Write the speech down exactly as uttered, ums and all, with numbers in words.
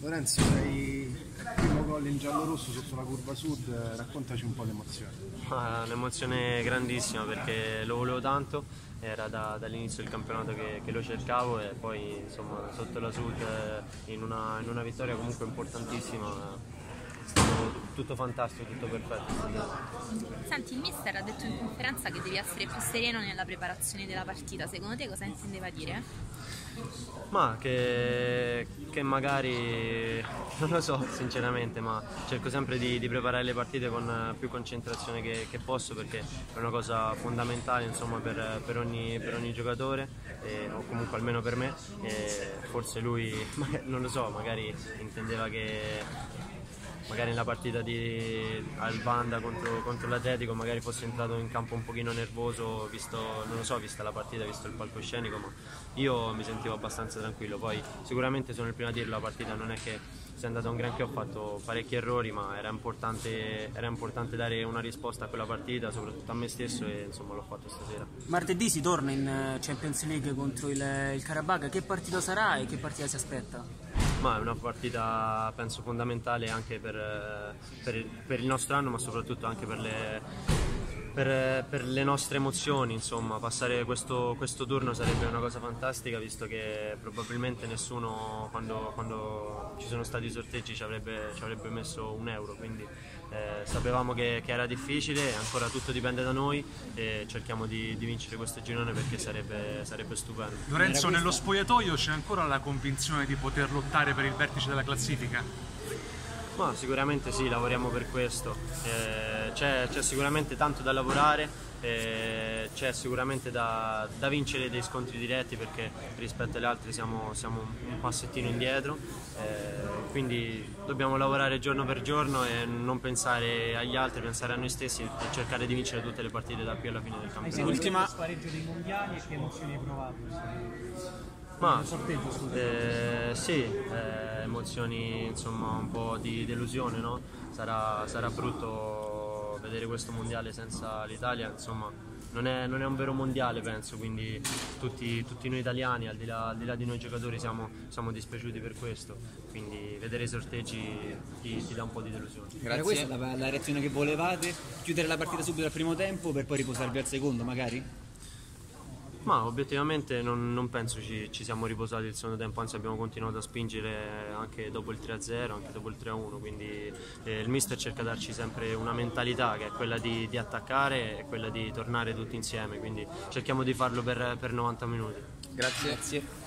Lorenzo, sei il primo gol in giallo-rosso sotto la curva sud, raccontaci un po' l'emozione. Ah, un'emozione grandissima perché lo volevo tanto, era da, dall'inizio del campionato che, che lo cercavo e poi insomma sotto la sud in una, in una vittoria comunque importantissima. È stato tutto fantastico, tutto perfetto. Senti, il mister ha detto in conferenza che devi essere più sereno nella preparazione della partita, secondo te cosa intendeva dire? Ma che, che magari, non lo so sinceramente, ma cerco sempre di, di preparare le partite con più concentrazione che, che posso, perché è una cosa fondamentale insomma, per, per, ogni, per ogni giocatore, e, o comunque almeno per me, e forse lui, non lo so, magari intendeva che magari nella partita di Albanda contro, contro l'Atletico magari fosse entrato in campo un pochino nervoso, visto, non lo so, vista la partita, visto il palcoscenico, ma io mi sentivo abbastanza tranquillo. Poi sicuramente sono il primo a dirlo, la partita non è che sia andata un granché, ho fatto parecchi errori, ma era importante, era importante dare una risposta a quella partita, soprattutto a me stesso, e insomma l'ho fatto stasera. Martedì si torna in Champions League contro il, il Karabakh, che partita sarà e che partita si aspetta? Ma è una partita penso fondamentale anche per, per, per il nostro anno, ma soprattutto anche per le, per, per le nostre emozioni. Insomma, passare questo, questo turno sarebbe una cosa fantastica, visto che probabilmente nessuno quando, quando ci sono stati i sorteggi ci avrebbe, ci avrebbe messo un euro, quindi eh, sapevamo che, che era difficile, ancora tutto dipende da noi e cerchiamo di, di vincere questo girone perché sarebbe, sarebbe stupendo. Lorenzo, nello spogliatoio c'è ancora la convinzione di poter lottare per il vertice della classifica? Ma sicuramente sì, lavoriamo per questo, eh, c'è sicuramente tanto da lavorare, eh, c'è sicuramente da, da vincere dei scontri diretti, perché rispetto alle altre siamo, siamo un passettino indietro, eh, quindi dobbiamo lavorare giorno per giorno e non pensare agli altri, pensare a noi stessi e cercare di vincere tutte le partite da qui alla fine del campionato. L'ultima spareggio dei mondiali e che emozioni hai provato? Ma eh, sì, eh, emozioni insomma un po' di delusione, no? Sarà, sarà brutto vedere questo mondiale senza l'Italia, insomma non è, non è un vero mondiale penso, quindi tutti, tutti noi italiani al di là, al di là di noi giocatori siamo, siamo dispiaciuti per questo, quindi vedere i sorteggi ti, ti dà un po' di delusione. Grazie. Era questa la, la reazione che volevate? Chiudere la partita subito al primo tempo per poi riposarvi al secondo magari? Ma obiettivamente non, non penso ci, ci siamo riposati il secondo tempo, anzi abbiamo continuato a spingere anche dopo il tre a zero, anche dopo il tre a uno, quindi eh, il mister cerca di darci sempre una mentalità che è quella di, di attaccare e quella di tornare tutti insieme, quindi cerchiamo di farlo per, per novanta minuti. Grazie. Grazie.